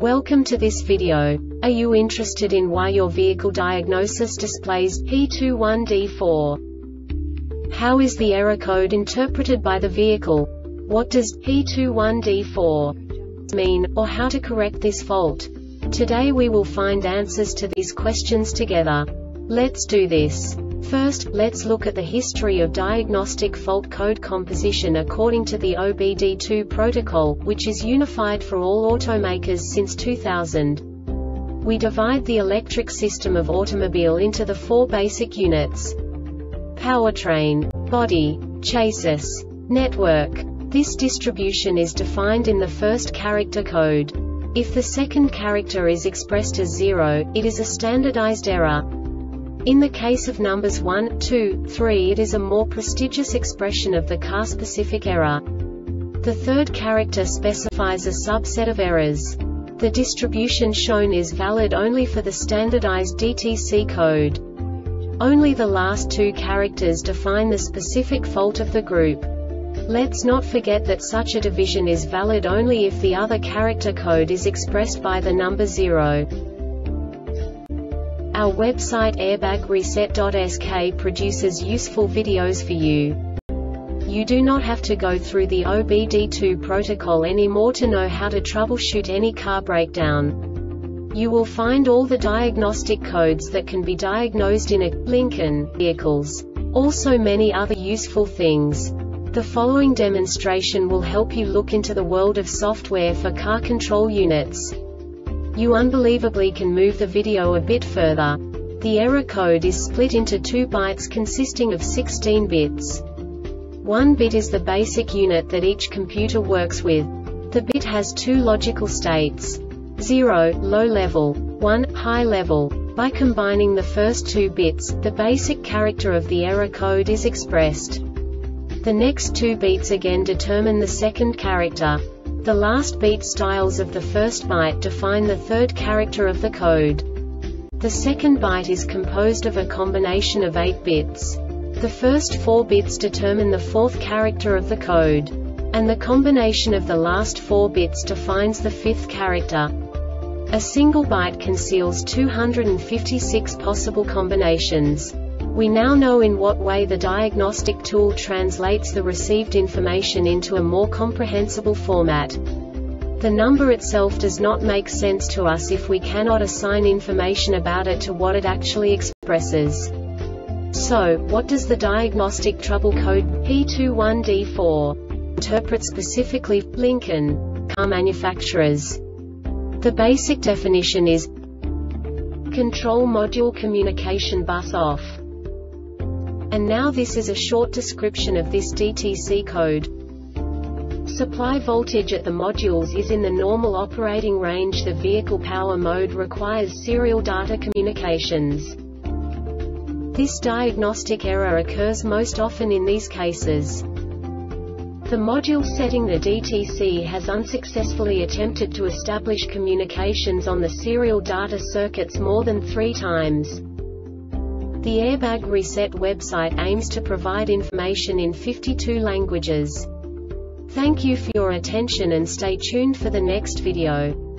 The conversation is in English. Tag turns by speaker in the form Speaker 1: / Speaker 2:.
Speaker 1: Welcome to this video. Are you interested in why your vehicle diagnosis displays P21D4? How is the error code interpreted by the vehicle? What does P21D4 mean, or how to correct this fault? Today we will find answers to these questions together. Let's do this. First, let's look at the history of diagnostic fault code composition according to the OBD2 protocol, which is unified for all automakers since 2000. We divide the electric system of automobile into the four basic units: powertrain, body, chassis, network. This distribution is defined in the first character code. If the second character is expressed as 0, it is a standardized error. In the case of numbers 1, 2, 3, it is a more prestigious expression of the car-specific error. The third character specifies a subset of errors. The distribution shown is valid only for the standardized DTC code. Only the last two characters define the specific fault of the group. Let's not forget that such a division is valid only if the other character code is expressed by the number 0. Our website airbagreset.sk produces useful videos for you. You do not have to go through the OBD2 protocol anymore to know how to troubleshoot any car breakdown. You will find all the diagnostic codes that can be diagnosed in a Lincoln vehicles. Also many other useful things. The following demonstration will help you look into the world of software for car control units. You unbelievably can move the video a bit further. The error code is split into 2 bytes consisting of 16 bits. 1 bit is the basic unit that each computer works with. The bit has 2 logical states: 0, low level, 1, high level. By combining the first 2 bits, the basic character of the error code is expressed. The next 2 beats again determine the second character. The last beat styles of the first byte define the third character of the code. The second byte is composed of a combination of 8 bits. The first 4 bits determine the fourth character of the code. And the combination of the last 4 bits defines the fifth character. A single byte conceals 256 possible combinations. We now know in what way the diagnostic tool translates the received information into a more comprehensible format. The number itself does not make sense to us if we cannot assign information about it to what it actually expresses. So, what does the diagnostic trouble code P21D4 interpret specifically for Lincoln car manufacturers? The basic definition is control module communication bus off. And now this is a short description of this DTC code. Supply voltage at the modules is in the normal operating range. The vehicle power mode requires serial data communications. This diagnostic error occurs most often in these cases. The module setting the DTC has unsuccessfully attempted to establish communications on the serial data circuits more than 3 times. The Airbag Reset website aims to provide information in 52 languages. Thank you for your attention and stay tuned for the next video.